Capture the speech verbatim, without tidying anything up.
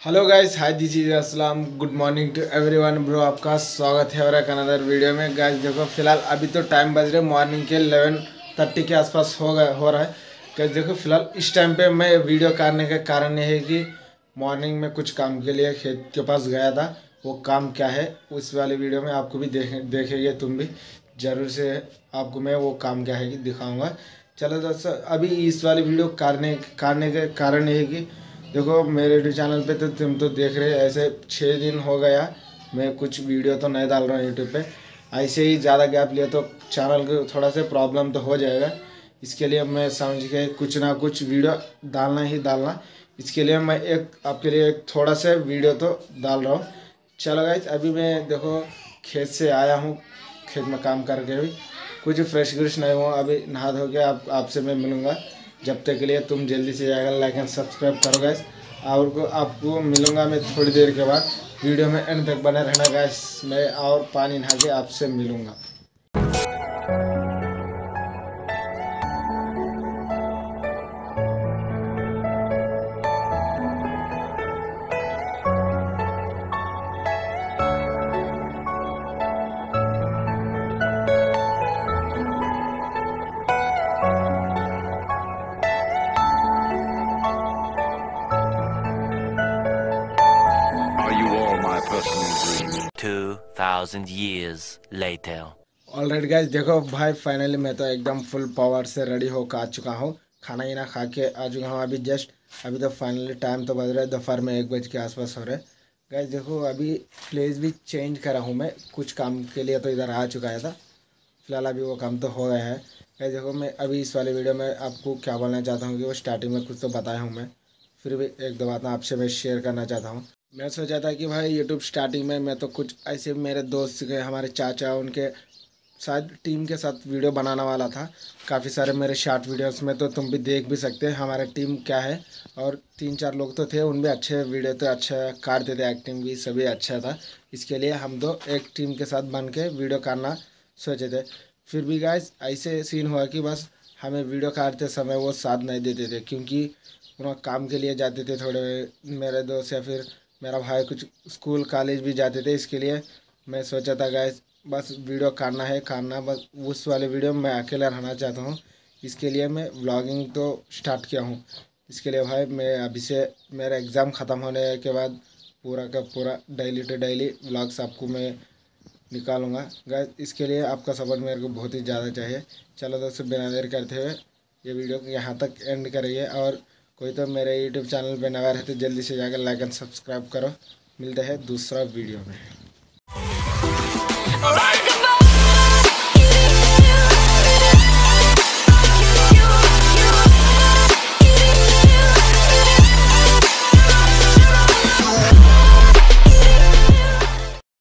Hello guys, hi this is अस्सलाम। Good morning to everyone bro. आपका स्वागत है और एक अनदर वीडियो में। गाइस देखो, फिलहाल अभी तो टाइम बज रहे मॉर्निंग के ग्यारह तीस के आसपास हो गए हो रहा है। गाइस देखो, फिलहाल इस टाइम पे मैं वीडियो करने का कारण ये है कि मॉर्निंग में कुछ काम के लिए खेत के पास गया था। वो काम क्या है उस वाली वीडियो में आपको भी देखे देखेंगे तुम भी ज़रूर से। आपको मैं वो काम क्या है कि दिखाऊँगा। चलो दोस्तों, अभी इस वाली वीडियो करने करने के कारण ये है कि देखो, मेरे यूट्यूब चैनल पे तो तुम तो देख रहे ऐसे छः दिन हो गया मैं कुछ वीडियो तो नहीं डाल रहा हूँ यूट्यूब पे। ऐसे ही ज़्यादा गैप लिया तो चैनल को थोड़ा सा प्रॉब्लम तो हो जाएगा। इसके लिए मैं समझ के कुछ ना कुछ वीडियो डालना ही डालना। इसके लिए मैं एक आपके लिए एक थोड़ा सा वीडियो तो डाल रहा हूँ। चलो गाइस, अभी मैं देखो खेत से आया हूँ। खेत में काम करके भी कुछ फ्रेश व्रेश नहीं हुआ। अभी नहा धो के आप आपसे मैं मिलूँगा। जब तक के लिए तुम जल्दी से जाएगा लाइक एंड सब्सक्राइब करो गैस। और को आपको मिलूँगा मैं थोड़ी देर के बाद। वीडियो में एंड तक बने रहना गैस। मैं और पानी नहा के आपसे मिलूँगा। Are you all my personal dream? Two thousand years later. Alright guys, देखो भाई फाइनली मैं तो एकदम फुल पावर से रेडी होकर आ चुका हूँ। खाना ही ना खा के आ चुका हूँ अभी जस्ट। अभी तो फाइनली टाइम तो बज रहा है दोपहर में एक बज के आसपास हो रहा है। गाइस देखो, अभी प्लेस भी चेंज करा हूँ मैं। कुछ काम के लिए तो इधर आ चुका था। फिलहाल अभी वो काम तो हो गया है। गाइस देखो, मैं अभी इस वाले वीडियो में आपको क्या बोलना चाहता हूँ कि वो स्टार्टिंग में कुछ तो बताया हूँ मैं, फिर भी एक दो बात आपसे मैं शेयर करना चाहता हूँ। मैं सोचा था कि भाई यूट्यूब स्टार्टिंग में मैं तो कुछ ऐसे मेरे दोस्त के, हमारे चाचा, उनके शायद टीम के साथ वीडियो बनाने वाला था। काफ़ी सारे मेरे शॉर्ट वीडियोस में तो तुम भी देख भी सकते हैं हमारा टीम क्या है। और तीन चार लोग तो थे, उन भी अच्छे वीडियो तो अच्छा करते थे, एक्टिंग भी सभी अच्छा था। इसके लिए हम दो एक टीम के साथ बन के वीडियो करना सोचे थे। फिर भी गाइस ऐसे सीन हुआ कि बस हमें वीडियो काटते समय वो साथ नहीं देते थे, क्योंकि वो काम के लिए जाते थे थोड़े मेरे दोस्त, या फिर मेरा भाई कुछ स्कूल कॉलेज भी जाते थे। इसके लिए मैं सोचा था गाइस बस वीडियो करना है करना, बस उस वाले वीडियो में मैं अकेला रहना चाहता हूँ। इसके लिए मैं व्लॉगिंग तो स्टार्ट किया हूँ। इसके लिए भाई मैं अभी से मेरा एग्ज़ाम ख़त्म होने के बाद पूरा का पूरा डेली टू डेली व्लॉग्स आपको मैं निकालूंगा। गाइस इसके लिए आपका सपोर्ट मेरे को बहुत ही ज़्यादा चाहिए। चलो दोस्तों, बिना देर करते हुए ये वीडियो को यहाँ तक एंड करिए। और कोई तो मेरे यूट्यूब चैनल पे नया रहे तो जल्दी से जाकर लाइक एंड सब्सक्राइब करो। मिलते हैं दूसरा वीडियो में।